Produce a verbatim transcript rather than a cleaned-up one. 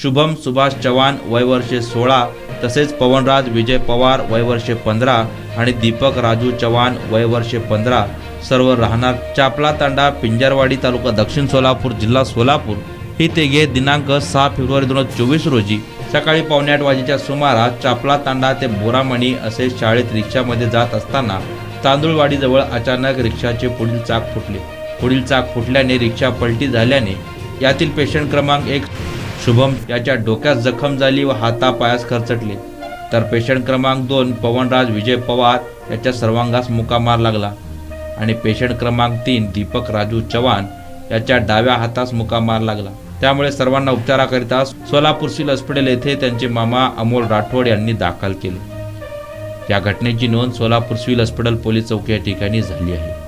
शुभम सुभाष चव्हाण वय वर्षे सोळा, तसेच पवनराज विजय पवार वय वर्षे पंधरा आणि दीपक राजू चव्हाण वय वर्षे पंधरा सर्व राहणार चापला तांडा, पिंजरवाडी तालुका दक्षिण सोलापूर जिल्हा सोलापूर ही तिघे दिनांक सहा फेब्रुवारी दोन हजार चोवीस रोजी सकाळी पावणे आठ वाजेच्या सुमारास चापला तांडा ते बोरामणी असे शाळेत रिक्षामध्ये जात असताना तांदूळवाडीजवळ अचानक रिक्षाचे पुढील चाक फुटले। पुढील चाक फुटल्याने रिक्षा पलटी झाल्याने यातील पेशंट क्रमांक एक शुभम याच्या डोक्यात जखम झाली व हातापायास खरचटले, तर पेशंट क्रमांक दोन पवनराज विजय पवार याच्या सर्वांगास मुका मार लागला आणि पेशंट क्रमांक तीन दीपक राजू चव्हाण याच्या डाव्या हातास मुका मार लागला। त्यामुळे सर्वांना उपचाराकरिता सोलापूर सिव्हिल हॉस्पिटल येथे त्यांचे मामा अमोल राठोड यांनी दाखल केले। या घटनेची नोंद सोलापूर सिव्हिल हॉस्पिटल पोलीस चौकी या ठिकाणी झाली आहे।